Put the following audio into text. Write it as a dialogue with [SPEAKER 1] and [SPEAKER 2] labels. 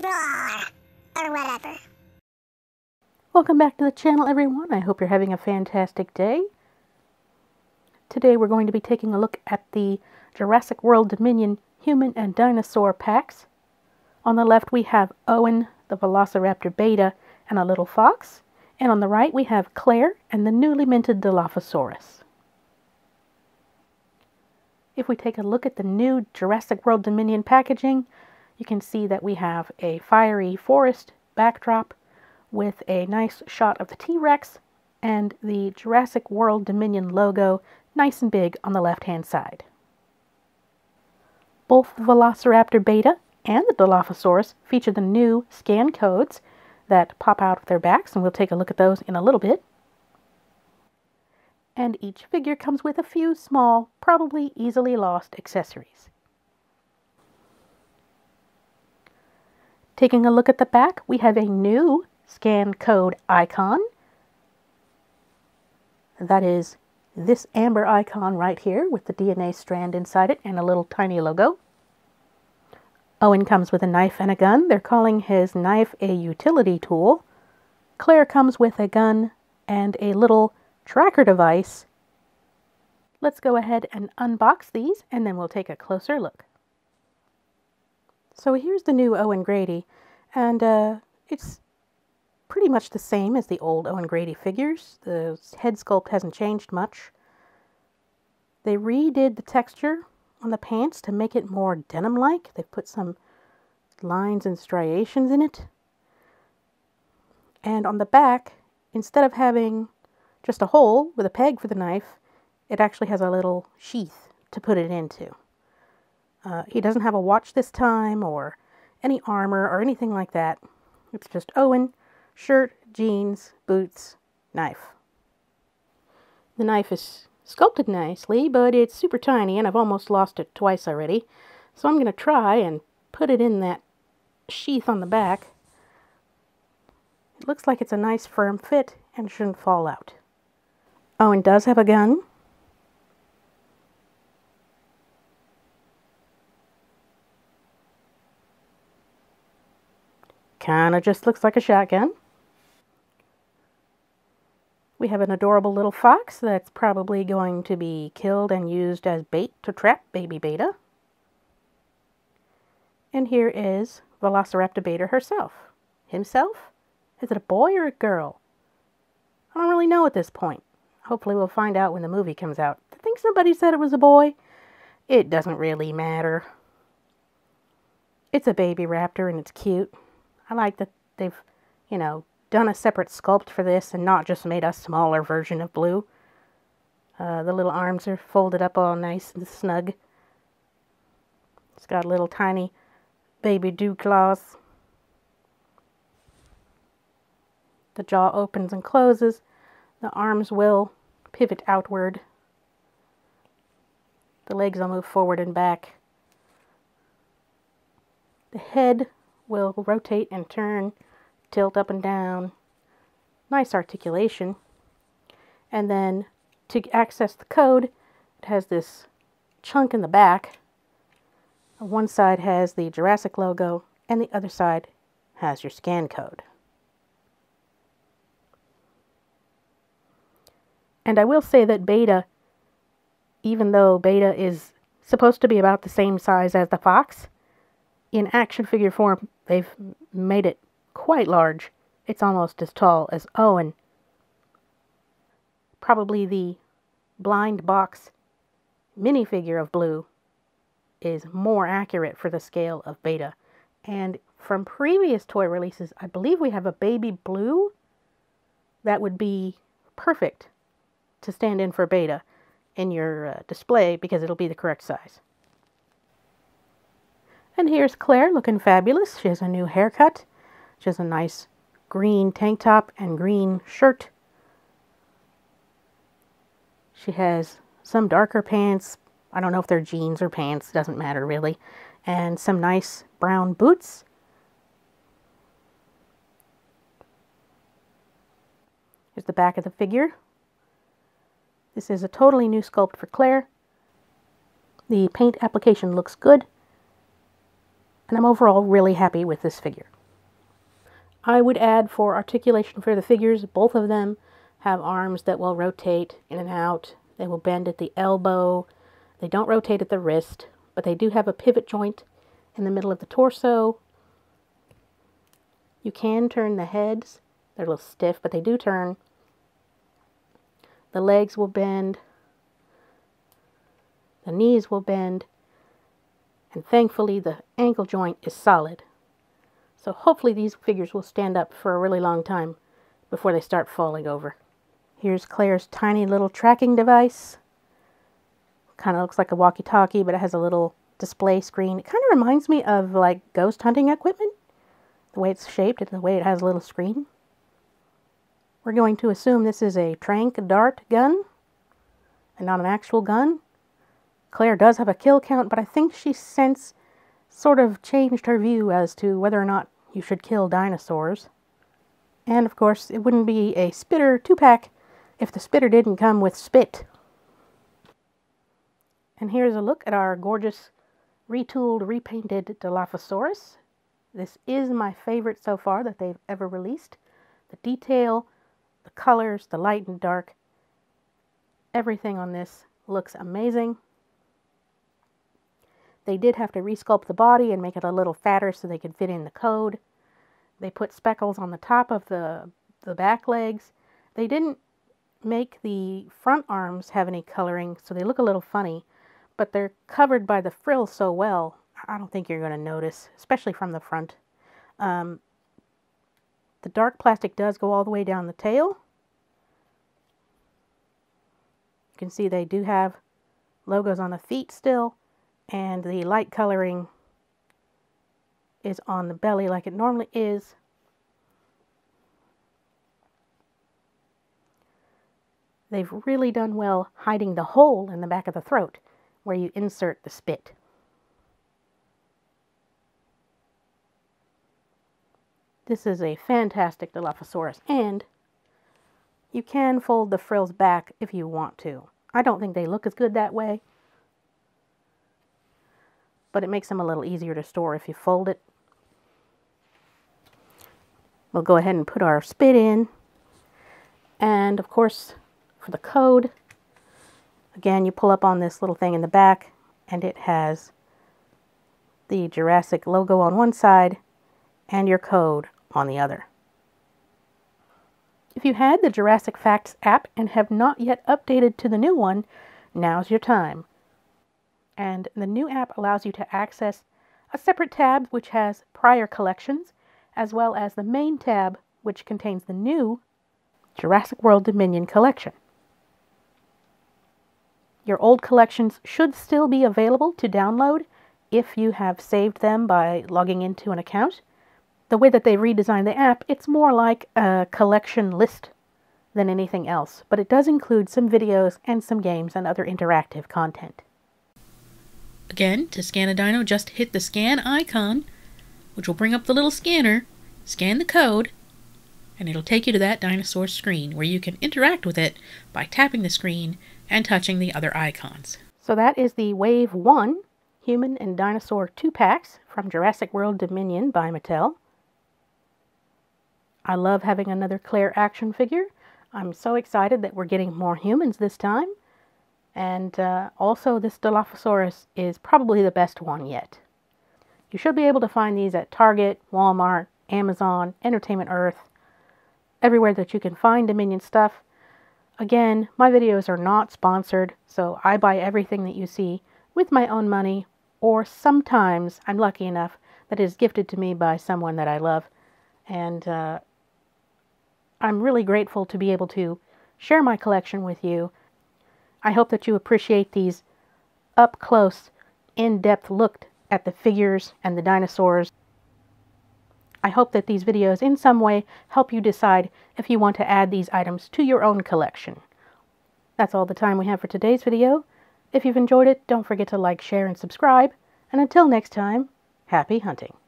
[SPEAKER 1] or whatever.
[SPEAKER 2] Welcome back to the channel, everyone. I hope you're having a fantastic day. Today we're going to be taking a look at the Jurassic World Dominion Human and Dinosaur packs. On the left we have Owen, the Velociraptor Beta, and a little fox. And on the right we have Claire and the newly minted Dilophosaurus. If we take a look at the new Jurassic World Dominion packaging, you can see that we have a fiery forest backdrop with a nice shot of the T-Rex and the Jurassic World Dominion logo nice and big on the left-hand side. Both the Velociraptor Beta and the Dilophosaurus feature the new scan codes that pop out of their backs, and we'll take a look at those in a little bit. And each figure comes with a few small, probably easily lost accessories. Taking a look at the back, we have a new scan code icon. That is this amber icon right here with the DNA strand inside it and a little tiny logo. Owen comes with a knife and a gun. They're calling his knife a utility tool. Claire comes with a gun and a little tracker device. Let's go ahead and unbox these and then we'll take a closer look. So here's the new Owen Grady, and it's pretty much the same as the old Owen Grady figures. The head sculpt hasn't changed much. They redid the texture on the pants to make it more denim-like. They've put some lines and striations in it. And on the back, instead of having just a hole with a peg for the knife, it actually has a little sheath to put it into. He doesn't have a watch this time or any armor or anything like that. It's just Owen, shirt, jeans, boots, knife. The knife is sculpted nicely, but it's super tiny and I've almost lost it twice already. So I'm going to try and put it in that sheath on the back. It looks like it's a nice firm fit and shouldn't fall out. Owen does have a gun. Kinda just looks like a shotgun. We have an adorable little fox that's probably going to be killed and used as bait to trap baby Beta. And here is Velociraptor Beta herself. Himself? Is it a boy or a girl? I don't really know at this point. Hopefully we'll find out when the movie comes out. I think somebody said it was a boy. It doesn't really matter. It's a baby raptor and it's cute. I like that they've, done a separate sculpt for this and not just made a smaller version of Blue. The little arms are folded up all nice and snug. It's got little tiny baby dew claws. The jaw opens and closes. The arms will pivot outward. The legs will move forward and back. The head will rotate and turn, tilt up and down. Nice articulation. And then to access the code, it has this chunk in the back. One side has the Jurassic logo and the other side has your scan code. And I will say that Beta, even though Beta is supposed to be about the same size as the fox, in action figure form, they've made it quite large. It's almost as tall as Owen. Probably the blind box minifigure of Blue is more accurate for the scale of Beta. And from previous toy releases, I believe we have a baby Blue that would be perfect to stand in for Beta in your display because it'll be the correct size. And here's Claire looking fabulous. She has a new haircut. She has a nice green tank top and green shirt. She has some darker pants. I don't know if they're jeans or pants. Doesn't matter really. And some nice brown boots. Here's the back of the figure. This is a totally new sculpt for Claire. The paint application looks good. And I'm overall really happy with this figure. I would add, for articulation for the figures, both of them have arms that will rotate in and out. They will bend at the elbow. They don't rotate at the wrist, but they do have a pivot joint in the middle of the torso. You can turn the heads. They're a little stiff, but they do turn. The legs will bend. The knees will bend. And thankfully, the ankle joint is solid. So hopefully these figures will stand up for a really long time before they start falling over. Here's Claire's tiny little tracking device. Kind of looks like a walkie-talkie, but it has a little display screen. It kind of reminds me of like ghost hunting equipment. The way it's shaped and the way it has a little screen. We're going to assume this is a tranq dart gun and not an actual gun. Claire does have a kill count, but I think she's since sort of changed her view as to whether or not you should kill dinosaurs. And of course, it wouldn't be a Spitter 2-pack if the Spitter didn't come with spit. And here's a look at our gorgeous, retooled, repainted Dilophosaurus. This is my favorite so far that they've ever released. The detail, the colors, the light and dark, everything on this looks amazing. They did have to resculpt the body and make it a little fatter so they could fit in the code. They put speckles on the top of the back legs. They didn't make the front arms have any coloring, so they look a little funny, but they're covered by the frill so well, I don't think you're going to notice, especially from the front. The dark plastic does go all the way down the tail. You can see they do have logos on the feet still, and the light coloring is on the belly like it normally is. They've really done well hiding the hole in the back of the throat where you insert the spit. This is a fantastic Dilophosaurus, and you can fold the frills back if you want to. I don't think they look as good that way, but it makes them a little easier to store if you fold it. We'll go ahead and put our spit in, and of course, for the code, again, you pull up on this little thing in the back, and it has the Jurassic logo on one side and your code on the other. If you had the Jurassic Facts app and have not yet updated to the new one, now's your time. And the new app allows you to access a separate tab which has prior collections, as well as the main tab which contains the new Jurassic World Dominion collection. Your old collections should still be available to download if you have saved them by logging into an account. The way that they redesigned the app, it's more like a collection list than anything else, but it does include some videos and some games and other interactive content. Again, to scan a dino, just hit the scan icon, which will bring up the little scanner, scan the code, and it'll take you to that dinosaur screen where you can interact with it by tapping the screen and touching the other icons. So that is the Wave 1 Human and Dinosaur 2-packs from Jurassic World Dominion by Mattel. I love having another Claire action figure. I'm so excited that we're getting more humans this time. And also this Dilophosaurus is probably the best one yet. You should be able to find these at Target, Walmart, Amazon, Entertainment Earth, everywhere that you can find Dominion stuff. Again, my videos are not sponsored, so I buy everything that you see with my own money, or sometimes I'm lucky enough that it is gifted to me by someone that I love. And I'm really grateful to be able to share my collection with you. I hope that you appreciate these up-close, in-depth look at the figures and the dinosaurs. I hope that these videos in some way help you decide if you want to add these items to your own collection. That's all the time we have for today's video. If you've enjoyed it, don't forget to like, share, and subscribe. And until next time, happy hunting.